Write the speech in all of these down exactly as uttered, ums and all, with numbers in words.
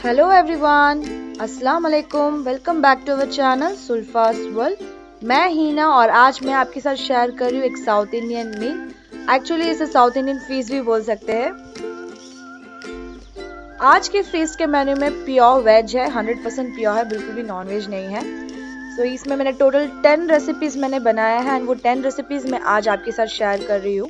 Hello everyone, अस्सलाम वालेकुम। Welcome back to our channel सुल्फास वर्ल्ड। मैं हीना और आज मैं आपके साथ शेयर कर रही हूँ एक साउथ इंडियन मील। एक्चुअली इसे साउथ इंडियन फीस्ट भी बोल सकते हैं। आज के फीस्ट के मेन्यू में प्योर वेज है, हंड्रेड परसेंट प्योर है, बिल्कुल भी नॉन वेज नहीं है। सो so, इसमें मैंने टोटल टेन रेसिपीज मैंने बनाया है एंड वो टेन रेसिपीज मैं आज आपके साथ शेयर कर रही हूँ।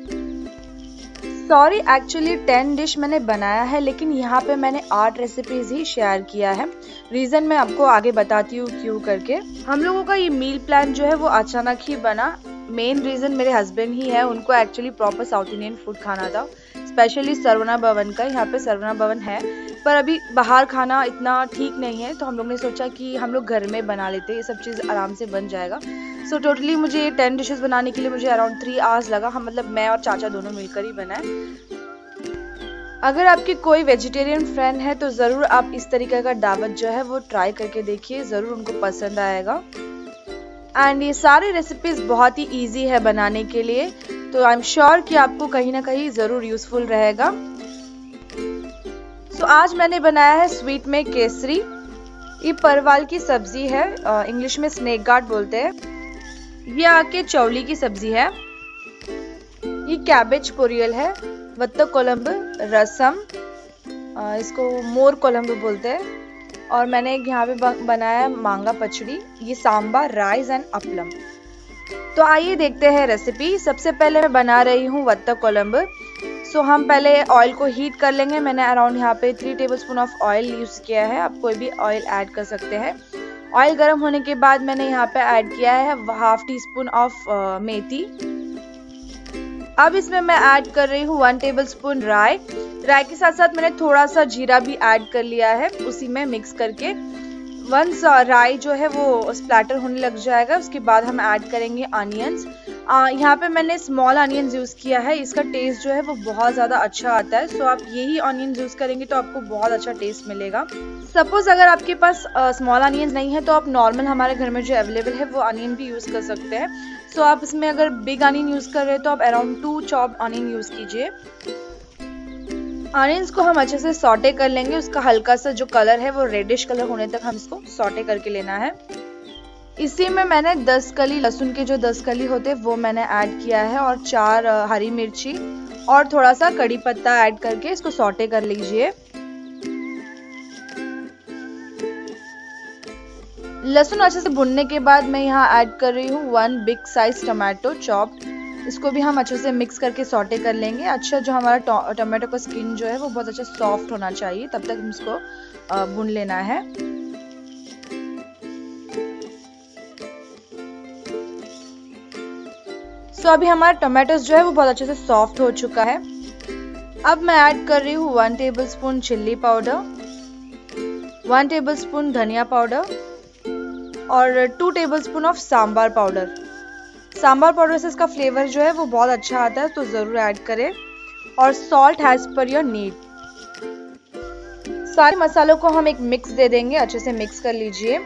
सॉरी, एक्चुअली टेन डिश मैंने बनाया है, लेकिन यहाँ पे मैंने आठ रेसिपीज ही शेयर किया है। रीज़न मैं आपको आगे बताती हूँ क्यों करके। हम लोगों का ये मील प्लान जो है वो अचानक ही बना। मेन रीज़न मेरे हस्बैंड ही है, उनको actually proper south Indian food खाना था, स्पेशली सरवना भवन का। यहाँ पे सरवना भवन है पर अभी बाहर खाना इतना ठीक नहीं है, तो हम लोग ने सोचा कि हम लोग घर में बना लेते हैं, ये सब चीज़ आराम से बन जाएगा। सो so, टोटली मुझे टेन डिशेस बनाने के लिए मुझे अराउंड थ्री आवर्स लगा। हम मतलब मैं और चाचा दोनों मिलकर ही बनाए। अगर आपकी कोई वेजिटेरियन फ्रेंड है तो ज़रूर आप इस तरीके का दावत जो है वो ट्राई करके देखिए, ज़रूर उनको पसंद आएगा। एंड ये सारी रेसिपीज़ बहुत ही इजी है बनाने के लिए, तो आई एम श्योर कि आपको कहीं ना कहीं ज़रूर यूज़फुल रहेगा। सो so, आज मैंने बनाया है स्वीट में केसरी। ये परवाल की सब्जी है, इंग्लिश में स्नेक गार्ड बोलते हैं। ये आके चौली की सब्जी है। ये कैबेज पोरियल है, वत्त कोलंब, रसम, इसको मोर कोलंब बोलते हैं। और मैंने यहाँ पे बनाया मांगा पचड़ी, ये सांबर, राइस एंड अपलम। तो आइए देखते हैं रेसिपी। सबसे पहले मैं बना रही हूँ वत्त कोलंब। सो हम पहले ऑयल को हीट कर लेंगे। मैंने अराउंड यहाँ पे three tablespoon of oil use किया है, आप कोई भी ऑयल ऐड कर सकते हैं। ऑयल गर्म होने के बाद मैंने यहाँ पे ऐड किया है half teaspoon of methi. अब इसमें मैं ऐड कर रही हूँ वन टेबलस्पून राई। राई के साथ साथ मैंने थोड़ा सा जीरा भी ऐड कर लिया है, उसी में मिक्स करके। वंस राई जो है वो स्प्लैटर होने लग जाएगा, उसके बाद हम ऐड करेंगे अनियंस। यहाँ पे मैंने स्मॉल अनियंस यूज़ किया है, इसका टेस्ट जो है वो बहुत ज़्यादा अच्छा आता है। सो आप यही अनियंस यूज़ करेंगे तो आपको बहुत अच्छा टेस्ट मिलेगा। सपोज अगर आपके पास स्मॉल अनियंस नहीं है तो आप नॉर्मल हमारे घर में जो अवेलेबल है वो अनियन भी यूज़ कर सकते हैं। सो आप इसमें अगर बिग अनियन यूज़ कर रहे हैं तो आप around two chop onion use कीजिए। अनियंस को हम अच्छे से सॉटे कर लेंगे, उसका हल्का सा जो कलर है वो रेडिश कलर होने तक हम इसको सॉटे करके लेना है। इसी में मैंने दस कली लहसुन के जो दस कली होते हैं वो मैंने ऐड किया है, और चार हरी मिर्ची और थोड़ा सा कड़ी पत्ता ऐड करके इसको सॉटे कर लीजिए। लहसुन अच्छे से भुनने के बाद मैं यहाँ ऐड कर रही हूँ one big size tomato chopped. इसको भी हम अच्छे से मिक्स करके सॉटे कर लेंगे। अच्छा, जो हमारा टमाटो का स्किन जो है वो बहुत अच्छा सॉफ्ट होना चाहिए, तब तक हम इसको भून लेना है। सो अभी हमारा टमाटोस जो है वो बहुत अच्छे से सॉफ्ट हो चुका है। अब मैं ऐड कर रही हूँ one tablespoon chilli powder, one tablespoon dhania powder और two tablespoon of sambar powder. Sambar powder से इसका फ्लेवर जो है वो बहुत अच्छा आता है, तो ज़रूर ऐड करें। और salt as per your need. सारे मसालों को हम एक मिक्स दे देंगे, अच्छे से मिक्स कर लीजिए।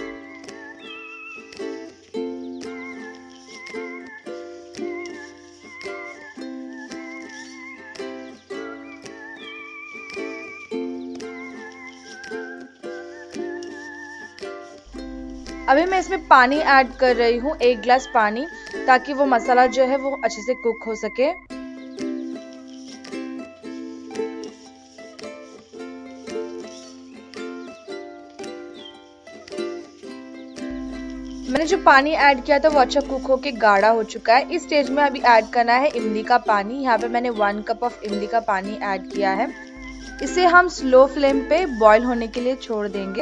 अभी मैं इसमें पानी ऐड कर रही हूँ, एक गिलास पानी, ताकि वो मसाला जो है वो अच्छे से कुक हो सके। मैंने जो पानी ऐड किया था वो अच्छा कुक होके गाढ़ा हो चुका है। इस स्टेज में अभी ऐड करना है इमली का पानी। यहाँ पे मैंने वन कप ऑफ इमली का पानी ऐड किया है। इसे हम स्लो फ्लेम पे बॉईल होने के लिए छोड़ देंगे।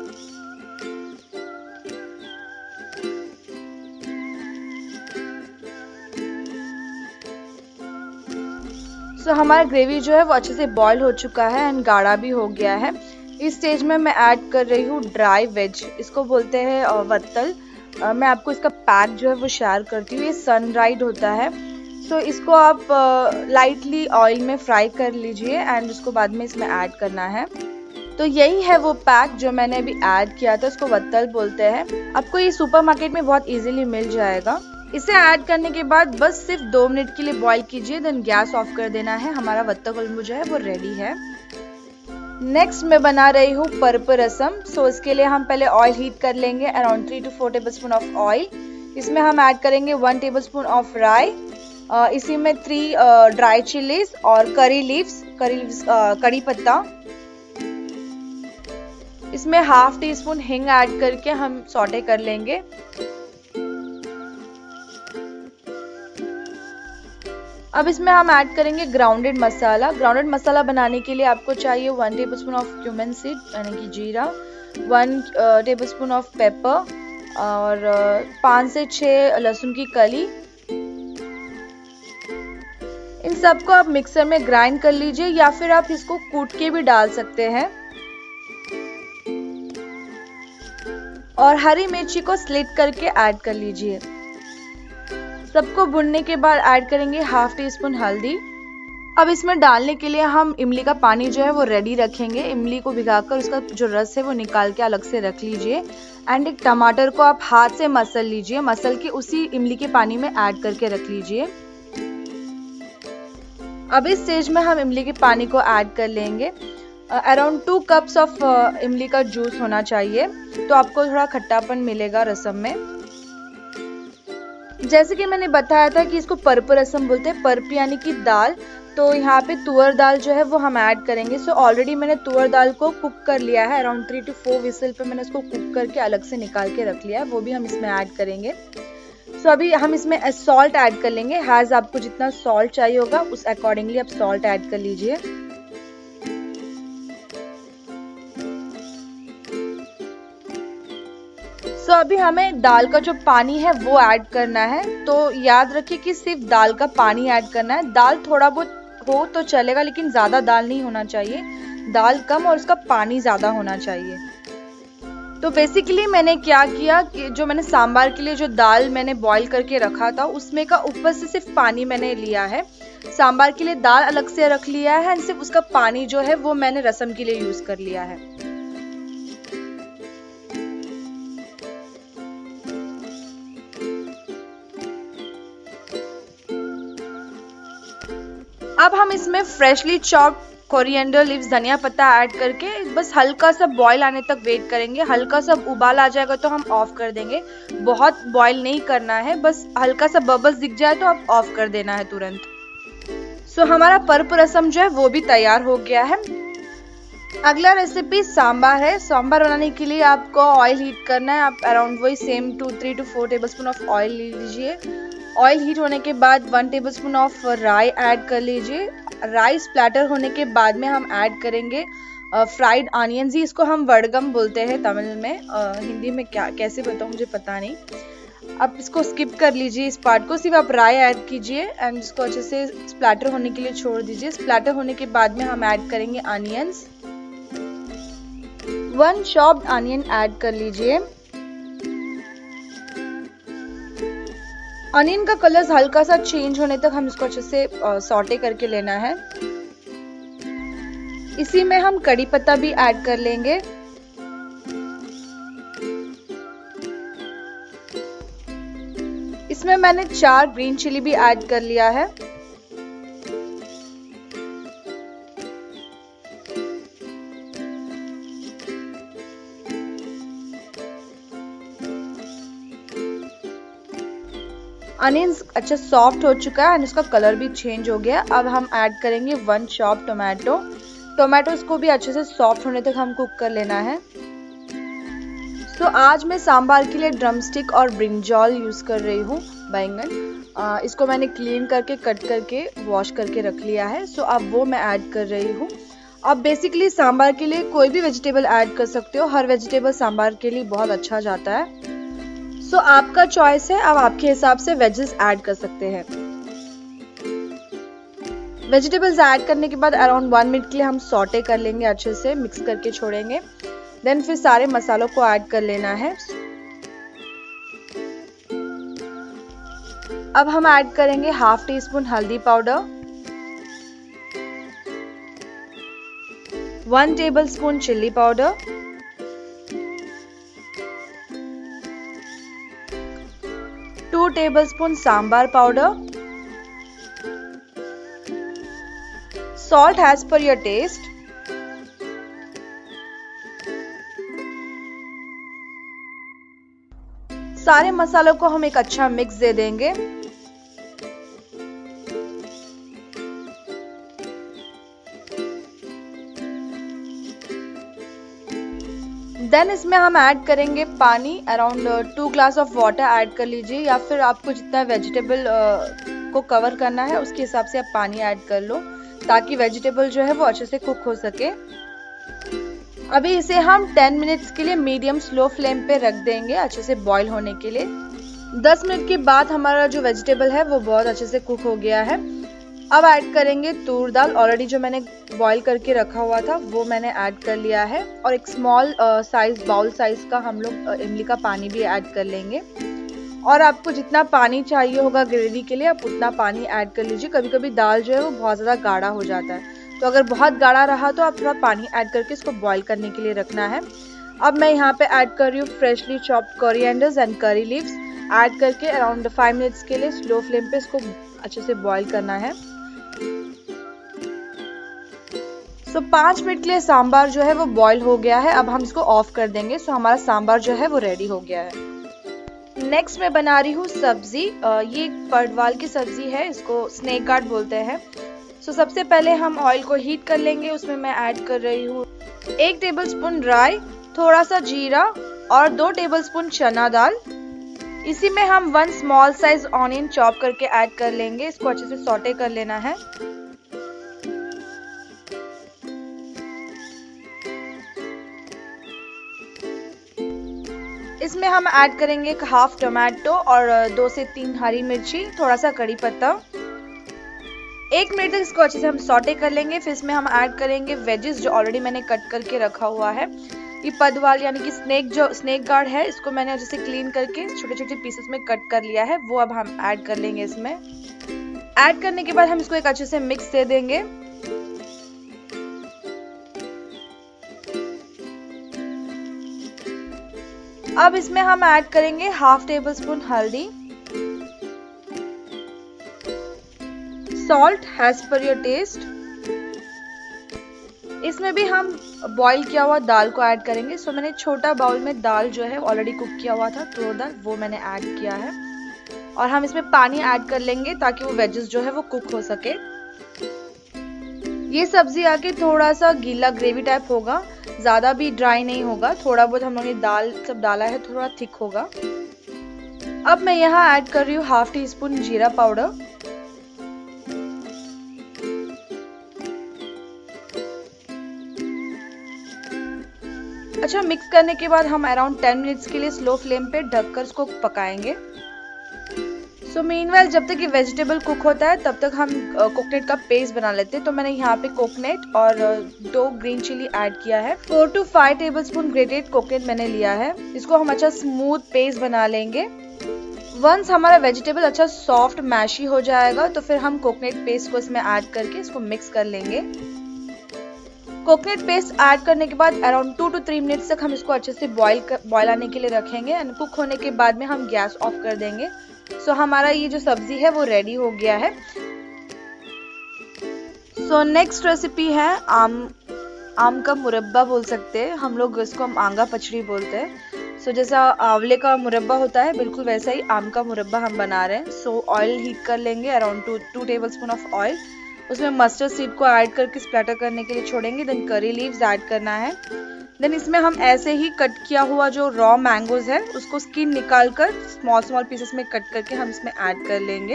सो so, हमारा ग्रेवी जो है वो अच्छे से बॉईल हो चुका है एंड गाढ़ा भी हो गया है। इस स्टेज में मैं ऐड कर रही हूँ ड्राई वेज, इसको बोलते हैं वत्तल। uh, मैं आपको इसका पैक जो है वो शेयर करती हूँ। ये सन ड्राइड होता है। सो so, इसको आप लाइटली uh, ऑयल में फ्राई कर लीजिए एंड उसको बाद में इसमें ऐड करना है। तो यही है वो पैक जो मैंने अभी ऐड किया था, इसको वत्तल बोलते हैं। आपको ये सुपरमार्केट में बहुत इजीली मिल जाएगा। इसे ऐड करने के बाद बस सिर्फ दो मिनट के लिए बॉईल कीजिए, देन गैस ऑफ कर देना है। हमारा वत्ता कोलंबु जो है वो रेडी है। नेक्स्ट मैं बना रही हूँ परप रसम। सो इसके लिए हम पहले ऑयल हीट कर लेंगे, around three to four tablespoon of oil. इसमें हम ऐड करेंगे वन टेबल स्पून ऑफ राई, इसी में थ्री ड्राई चिलीज और करी लीव्स, करी लीव्स कड़ी पत्ता। इसमें हाफ टी स्पून हिंग ऐड करके हम सौटे कर लेंगे। अब इसमें हम ऐड करेंगे ग्राउंडेड मसाला। ग्राउंडेड मसाला बनाने के लिए आपको चाहिए one tablespoon of cumin seed यानी कि जीरा, वन टेबलस्पून ऑफ पेपर और पाँच से छः लहसुन की कली। इन सबको आप मिक्सर में ग्राइंड कर लीजिए या फिर आप इसको कूट के भी डाल सकते हैं। और हरी मिर्ची को स्लिट करके ऐड कर लीजिए। सबको भुनने के बाद ऐड करेंगे हाफ टी स्पून हल्दी। अब इसमें डालने के लिए हम इमली का पानी जो है वो रेडी रखेंगे। इमली को भिगाकर उसका जो रस है वो निकाल के अलग से रख लीजिए। एंड एक टमाटर को आप हाथ से मसल लीजिए, मसल के उसी इमली के पानी में ऐड करके रख लीजिए। अब इस स्टेज में हम इमली के पानी को ऐड कर लेंगे। अराउंड टू कप्स ऑफ इमली का जूस होना चाहिए, तो आपको थोड़ा खट्टापन मिलेगा रसम में। जैसे कि मैंने बताया था कि इसको परप रसम बोलते हैं, परप यानी कि दाल। तो यहाँ पे तुअर दाल जो है वो हम ऐड करेंगे। सो ऑलरेडी मैंने तुअर दाल को कुक कर लिया है, around three to four whistle पे मैंने उसको कुक करके अलग से निकाल के रख लिया है, वो भी हम इसमें ऐड करेंगे। सो so, अभी हम इसमें सॉल्ट ऐड कर लेंगे। हैज आपको जितना सॉल्ट चाहिए होगा उस अकॉर्डिंगली आप सॉल्ट ऐड कर लीजिए। तो अभी हमें दाल का जो पानी है वो ऐड करना है। तो याद रखिए कि सिर्फ दाल का पानी ऐड करना है। दाल थोड़ा बहुत हो तो चलेगा, लेकिन ज़्यादा दाल नहीं होना चाहिए। दाल कम और उसका पानी ज़्यादा होना चाहिए। तो बेसिकली मैंने क्या किया कि जो मैंने सांबार के लिए जो दाल मैंने बॉईल करके रखा था उसमें का ऊपर से सिर्फ पानी मैंने लिया है। सांबार के लिए दाल अलग से रख लिया है, सिर्फ उसका पानी जो है वो मैंने रसम के लिए यूज़ कर लिया है। अब हम इसमें फ्रेशली चॉप्ड कोरिएंडर लीव्स, धनिया पत्ता ऐड करके बस हल्का सा बॉईल आने तक वेट करेंगे। हल्का सा उबाल आ जाएगा तो हम ऑफ कर देंगे। बहुत बॉईल नहीं करना है, बस हल्का सा बबल्स दिख जाए तो आप ऑफ कर देना है तुरंत। सो so, हमारा परप रसम जो है वो भी तैयार हो गया है। अगला रेसिपी सांबार है। सांबार बनाने के लिए आपको ऑयल हीट करना है। आप अराउंड वही same two three to four tablespoon of oil ले लीजिए। ऑयल हीट होने के बाद वन टेबलस्पून ऑफ राई ऐड कर लीजिए। राई स्प्लैटर होने के बाद में हम ऐड करेंगे फ्राइड ऑनियंस। ही इसको हम वड़गम बोलते हैं तमिल में, uh, हिंदी में क्या कैसे बताऊँ मुझे पता नहीं। आप इसको स्किप कर लीजिए इस पार्ट को, सिर्फ आप राई ऐड कीजिए एंड इसको अच्छे से स्प्लैटर होने के लिए छोड़ दीजिए। स्प्लैटर होने के बाद में हम ऐड करेंगे onions. One chopped onion add कर लीजिए। अनियन का कलर हल्का सा चेंज होने तक हम इसको अच्छे से सॉटे करके लेना है। इसी में हम कड़ी पत्ता भी ऐड कर लेंगे। इसमें मैंने चार ग्रीन चिली भी ऐड कर लिया है। अनियंस अच्छा सॉफ्ट हो चुका है एंड इसका कलर भी चेंज हो गया। अब हम ऐड करेंगे वन चॉप टोमेटो। टोमेटोज को भी अच्छे से सॉफ्ट होने तक हम कुक कर लेना है। तो आज मैं सांबार के लिए ड्रमस्टिक और ब्रिंजॉल यूज़ कर रही हूँ, बैंगन। इसको मैंने क्लीन करके कट करके वॉश करके रख लिया है। सो अब वो मैं ऐड कर रही हूँ। अब बेसिकली सांबार के लिए कोई भी वेजिटेबल ऐड कर सकते हो, हर वेजिटेबल सांबार के लिए बहुत अच्छा जाता है। सो so, आपका चॉइस है, आप आपके हिसाब से वेजेस ऐड कर सकते हैं। वेजिटेबल्स ऐड करने के बाद अराउंड वन मिनट के लिए हम सॉटे कर लेंगे, अच्छे से मिक्स करके छोड़ेंगे। देन फिर सारे मसालों को ऐड कर लेना है। अब हम ऐड करेंगे हाफ टी स्पून हल्दी powder, one tablespoon chilli powder, two tablespoon sambar powder, salt as per your taste, सारे मसालों को हम एक अच्छा मिक्स दे देंगे। देन इसमें हम ऐड करेंगे पानी, around two glass of water add कर लीजिए, या फिर आपको जितना वेजिटेबल uh, को कवर करना है उसके हिसाब से आप पानी ऐड कर लो, ताकि वेजिटेबल जो है वो अच्छे से कुक हो सके। अभी इसे हम टेन मिनट्स के लिए मीडियम स्लो फ्लेम पे रख देंगे अच्छे से बॉईल होने के लिए। दस मिनट के बाद हमारा जो वेजिटेबल है वो बहुत अच्छे से कुक हो गया है। अब ऐड करेंगे तूर दाल, ऑलरेडी जो मैंने बॉईल करके रखा हुआ था वो मैंने ऐड कर लिया है, और एक स्मॉल साइज बाउल साइज का हम लोग इमली का पानी भी ऐड कर लेंगे। और आपको जितना पानी चाहिए होगा ग्रेवी के लिए आप उतना पानी ऐड कर लीजिए। कभी कभी दाल जो है वो बहुत ज़्यादा गाढ़ा हो जाता है, तो अगर बहुत गाढ़ा रहा तो आप थोड़ा पानी ऐड करके इसको बॉईल करने के लिए रखना है। अब मैं यहाँ पे ऐड कर रही हूँ freshly chopped corianders and curry leaves, add करके अराउंड फाइव मिनट्स के लिए स्लो फ्लेम पे इसको अच्छे से बॉईल करना है। सो so, पाँच मिनट के लिए सांबार जो है वो बॉईल हो गया है। अब हम इसको ऑफ कर देंगे। सो so, हमारा सांबार जो है वो रेडी हो गया है। नेक्स्ट मैं बना रही हूँ सब्जी। ये परवाल की सब्जी है, इसको स्नेक गार्ड बोलते हैं। सो so, सबसे पहले हम ऑयल को हीट कर लेंगे। उसमें मैं ऐड कर रही हूँ एक टेबलस्पून राई, थोड़ा सा जीरा और दो टेबलस्पून चना दाल। इसी में हम one small size onion chop करके ऐड कर लेंगे। इसको अच्छे से सॉटे कर लेना है। इसमें हम ऐड करेंगे एक हाफ टोमेटो और दो से तीन हरी मिर्ची, थोड़ा सा कड़ी पत्ता। एक मिनट तक इसको अच्छे से हम सॉटे कर लेंगे। फिर इसमें हम ऐड करेंगे वेजेस जो ऑलरेडी मैंने कट करके रखा हुआ है। ये पदवाल यानी कि स्नेक जो स्नेक गार्ड है, इसको मैंने अच्छे से क्लीन करके छोटे छोटे पीसेस में कट कर लिया है, वो अब हम ऐड कर लेंगे। इसमें ऐड करने के बाद हम इसको एक अच्छे से मिक्स दे देंगे। अब इसमें हम ऐड करेंगे हाफ टेबल स्पून हल्दी, salt as per your taste. इसमें भी हम बॉईल किया हुआ दाल को ऐड करेंगे। सो मैंने छोटा बाउल में दाल जो है ऑलरेडी कुक किया हुआ था, तूर दाल, वो मैंने ऐड किया है। और हम इसमें पानी ऐड कर लेंगे ताकि वो वेजेस जो है वो कुक हो सके। ये सब्जी आके थोड़ा सा गीला ग्रेवी टाइप होगा, ज्यादा भी ड्राई नहीं होगा। थोड़ा बहुत हम लोगों ने दाल सब डाला है, थोड़ा थिक होगा। अब मैं यहाँ ऐड कर रही हूँ हाफ टी स्पून जीरा पाउडर, अच्छा मिक्स करने के बाद हम अराउंड टेन मिनट्स के लिए स्लो फ्लेम पे ढककर इसको पकाएंगे। सो मीनवाइल जब तक ये वेजिटेबल कुक होता है तब तक हम कोकोनट का पेस्ट बना लेते हैं। तो मैंने यहाँ पे कोकोनट और दो ग्रीन चिली ऐड किया है। Four to five tablespoon grated coconut मैंने लिया है। इसको हम अच्छा स्मूथ पेस्ट बना लेंगे। वंस हमारा वेजिटेबल अच्छा सॉफ्ट मैशी हो जाएगा तो फिर हम कोकोनट पेस्ट को इसमें ऐड करके इसको मिक्स कर लेंगे। कोकोनट पेस्ट ऐड करने के बाद around two to three minutes तक हम इसको अच्छे से बॉईल बॉईल आने के लिए रखेंगे एंड कुक होने के बाद में हम गैस ऑफ कर देंगे। सो so, हमारा ये जो सब्जी है वो रेडी हो गया है। सो नेक्स्ट रेसिपी है आम आम का मुरब्बा बोल सकते हैं हम लोग, इसको हम आंगा पचड़ी बोलते हैं। सो so, जैसा आंवले का मुरब्बा होता है बिल्कुल वैसा ही आम का मुरब्बा हम बना रहे हैं। सो ऑयल हीट कर लेंगे, around two two tablespoon of oil. उसमें मस्टर्ड सीड को ऐड करके स्प्लैटर करने के लिए छोड़ेंगे। देन करी लीव्स ऐड करना है। देन इसमें हम ऐसे ही कट किया हुआ जो रॉ मैंगोज है उसको स्किन निकाल कर स्मॉल स्मॉल पीसेस में कट करके हम इसमें ऐड कर लेंगे।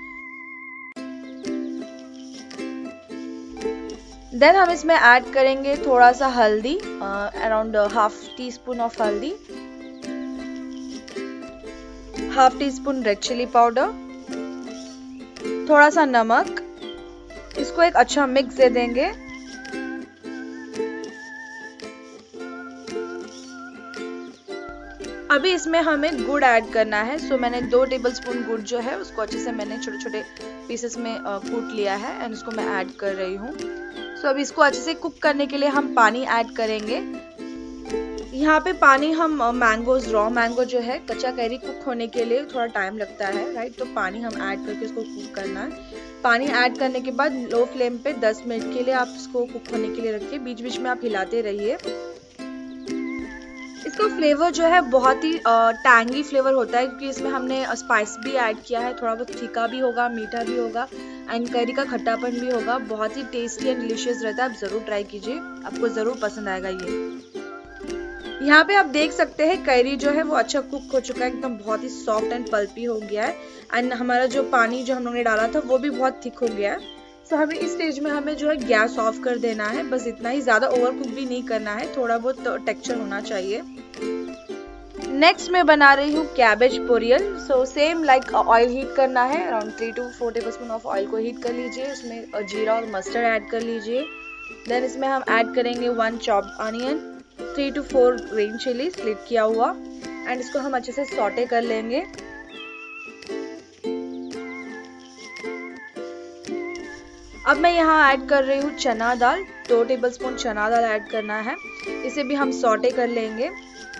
देन हम इसमें ऐड करेंगे थोड़ा सा हल्दी, around half teaspoon of हल्दी, half teaspoon red chilli powder, थोड़ा सा नमक। इसको एक अच्छा मिक्स दे देंगे। अभी इसमें हमें गुड़ ऐड करना है। सो मैंने दो टेबलस्पून गुड़ जो है उसको अच्छे से मैंने छोटे छोटे पीसेस में कूट लिया है एंड इसको मैं ऐड कर रही हूँ। सो अभी इसको अच्छे से कुक करने के लिए हम पानी ऐड करेंगे। यहाँ पे पानी हम मैंगोज रॉ मैंगो जो है कच्चा कैरी कुक होने के लिए थोड़ा टाइम लगता है, राइट। तो पानी हम ऐड करके इसको कुक करना है। पानी ऐड करने के बाद लो फ्लेम पे दस मिनट के लिए आप इसको कुक होने के लिए रखिए। बीच बीच में आप हिलाते रहिए। इस इसका फ्लेवर जो है बहुत ही टैंगी फ्लेवर होता है, क्योंकि इसमें हमने स्पाइस भी ऐड किया है, थोड़ा बहुत तीखा भी होगा, मीठा भी होगा एंड करी का खट्टापन भी होगा। बहुत ही टेस्टी एंड डिलीशियस रहता है, आप ज़रूर ट्राई कीजिए, आपको ज़रूर पसंद आएगा ये। यहाँ पे आप देख सकते हैं करी जो है वो अच्छा कुक हो चुका है, एकदम बहुत ही सॉफ्ट एंड पल्पी हो गया है एंड हमारा जो पानी जो हम लोगों ने डाला था वो भी बहुत थिक हो गया है। सो so, हमें इस स्टेज में हमें जो है गैस ऑफ कर देना है, बस इतना ही, ज़्यादा ओवर कुक भी नहीं करना है, थोड़ा बहुत तो टेक्सचर होना चाहिए। नेक्स्ट मैं बना रही हूँ cabbage poriyal. So same like oil heat करना है, around three to four tablespoon of oil को हीट कर लीजिए, उसमें जीरा और मस्टर्ड ऐड कर लीजिए। देन इसमें हम ऐड करेंगे one chopped onion, three to four green chilli slit किया हुआ एंड इसको हम अच्छे से सॉटे कर लेंगे। अब मैं यहाँ ऐड कर रही हूँ चना दाल, दो टेबलस्पून चना दाल ऐड करना है, इसे भी हम सॉटे कर लेंगे।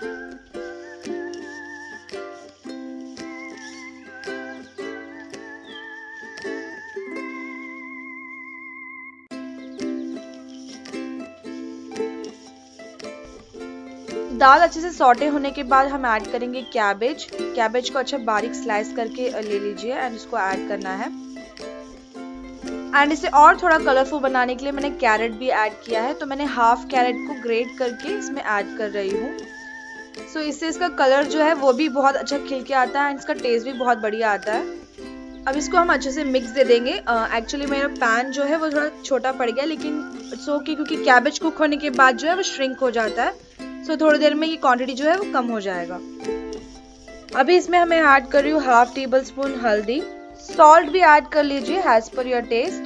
दाल अच्छे से सॉटे होने के बाद हम ऐड करेंगे कैबेज। कैबेज को अच्छा बारीक स्लाइस करके ले लीजिए एंड इसको ऐड करना है। एंड इसे और थोड़ा कलरफुल बनाने के लिए मैंने कैरेट भी ऐड किया है, तो मैंने हाफ कैरेट को ग्रेट करके इसमें ऐड कर रही हूँ। सो so, इससे इसका कलर जो है वो भी बहुत अच्छा खिल के आता है एंड इसका टेस्ट भी बहुत बढ़िया आता है। अब इसको हम अच्छे से मिक्स दे देंगे। एक्चुअली uh, मेरा पैन जो है वो थोड़ा छोटा पड़ गया, लेकिन इट्स ओके क्योंकि कैबेज कुक होने के बाद जो है वो श्रिंक हो जाता है। सो so, थोड़ी देर में ये क्वांटिटी जो है वो कम हो जाएगा। अभी इसमें हमें ऐड कर रही हूँ हाफ टेबल स्पून हल्दी, सॉल्ट भी ऐड कर लीजिए as per your taste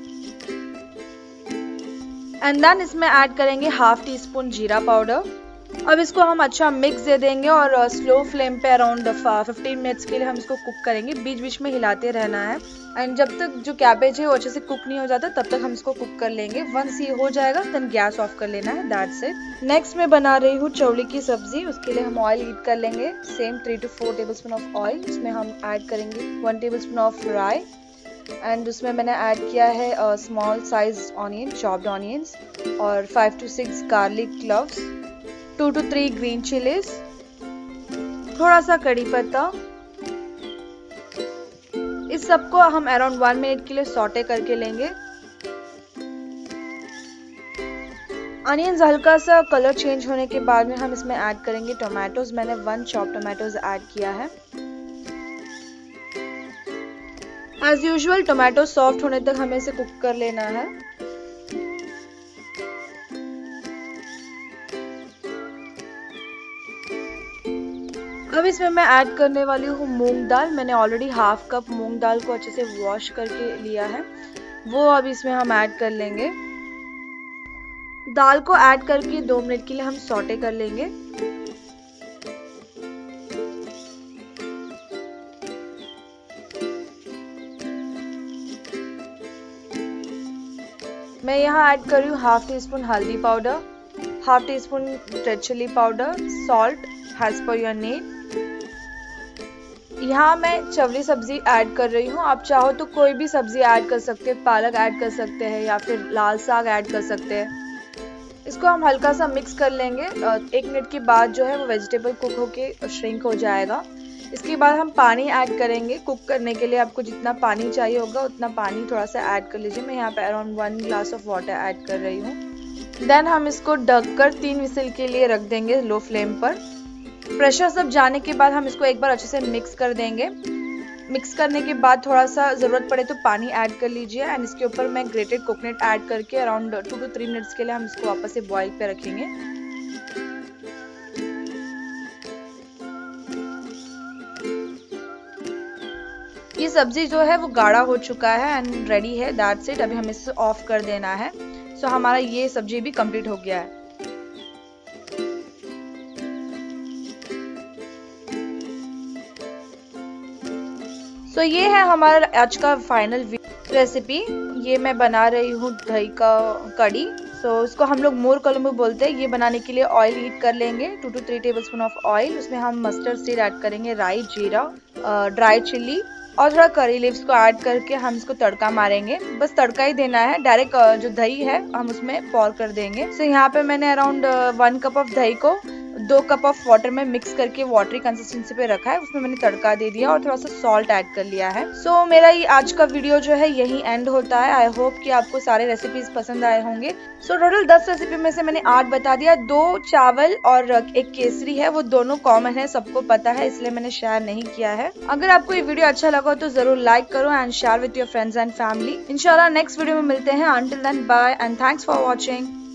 and then इसमें ऐड करेंगे हाफ टी स्पून जीरा पाउडर। अब इसको हम अच्छा मिक्स दे देंगे और स्लो फ्लेम पे अराउंड फिफ्टीन मिनट्स के लिए हम इसको कुक करेंगे, बीच बीच में हिलाते रहना है एंड जब तक जो कैबेज है वो अच्छे से कुक नहीं हो जाता तब तक हम इसको कुक कर लेंगे। वंस ये हो जाएगा देन गैस ऑफ कर लेना है, दैट्स इट। नेक्स्ट मैं बना रही हूँ चौली की सब्जी, उसके लिए हम ऑयल हीट कर लेंगे, same three to four tablespoon of oil. उसमें हम ऐड करेंगे वन टेबल स्पून ऑफ राई एंड उसमें मैंने ऐड किया है small size onion, chopped onions और five to six garlic cloves, two to three green chillies, थोड़ा सा कड़ी पत्ता। इस सबको हम अराउंड वन मिनट के लिए सॉटे करके लेंगे। अनियंस हल्का सा कलर चेंज होने के बाद में हम इसमें ऐड करेंगे टोमेटोज। मैंने वन चॉप टोमेटोज ऐड किया है। एज यूजुअल टोमेटो सॉफ्ट होने तक हमें इसे कुक कर लेना है। अब इसमें मैं ऐड करने वाली हूँ मूंग दाल। मैंने ऑलरेडी हाफ कप मूंग दाल को अच्छे से वॉश करके लिया है, वो अब इसमें हम ऐड कर लेंगे। दाल को ऐड करके दो मिनट के लिए हम सॉटे कर लेंगे। मैं यहाँ ऐड कर रही हूँ हाफ टी स्पून हल्दी powder, half teaspoon red chilli powder, salt as per your need. यहाँ मैं चवली सब्जी ऐड कर रही हूँ, आप चाहो तो कोई भी सब्जी ऐड कर सकते हैं, पालक ऐड कर सकते हैं या फिर लाल साग ऐड कर सकते हैं। इसको हम हल्का सा मिक्स कर लेंगे। एक मिनट के बाद जो है वो वेजिटेबल कुक होके श्रिंक हो जाएगा। इसके बाद हम पानी ऐड करेंगे। कुक करने के लिए आपको जितना पानी चाहिए होगा उतना पानी थोड़ा सा ऐड कर लीजिए। मैं यहाँ पे around one glass of water add कर रही हूँ। देन हम इसको ढककर तीन विसिल के लिए रख देंगे लो फ्लेम पर। प्रेशर सब जाने के बाद हम इसको एक बार अच्छे से मिक्स कर देंगे। मिक्स करने के बाद थोड़ा सा ज़रूरत पड़े तो पानी ऐड कर लीजिए एंड इसके ऊपर मैं ग्रेटेड कोकोनट ऐड करके around two to three minutes के लिए हम इसको वापस से बॉईल पे रखेंगे। ये सब्जी जो है वो गाढ़ा हो चुका है एंड रेडी है, दैट्स इट। अभी हमें इसे ऑफ कर देना है। सो so, हमारा ये सब्जी भी कंप्लीट हो गया है। तो so, ये है हमारा आज का फाइनल रेसिपी। ये मैं बना रही हूँ दही का कड़ी। सो so, इसको हम लोग मोर कोलंबो बोलते हैं। ये बनाने के लिए ऑयल हीट कर लेंगे, two to three tablespoon of oil. उसमें हम मस्टर्ड सीड ऐड करेंगे, राई, जीरा, ड्राई चिल्ली और थोड़ा करी लीव्स को ऐड करके हम इसको तड़का मारेंगे। बस तड़का ही देना है, डायरेक्ट जो दही है हम उसमें पॉर कर देंगे। सो so, यहाँ पे मैंने अराउंड वन कप ऑफ दही को दो कप ऑफ वाटर में मिक्स करके वाटरी कंसिस्टेंसी पे रखा है, उसमें मैंने तड़का दे दिया और थोड़ा सा सॉल्ट ऐड कर लिया है। सो so, मेरा ये आज का वीडियो जो है यही एंड होता है। आई होप कि आपको सारे रेसिपीज पसंद आए होंगे। सो so, टोटल दस रेसिपी में से मैंने आठ बता दिया। दो चावल और एक केसरी है, वो दोनों कॉमन है, सबको पता है, इसलिए मैंने शेयर नहीं किया है। अगर आपको ये वीडियो अच्छा लगा तो जरूर लाइक करो and share with your friends and family. इंशाल्लाह नेक्स्ट वीडियो में मिलते हैं। Until then bye and thanks for watching.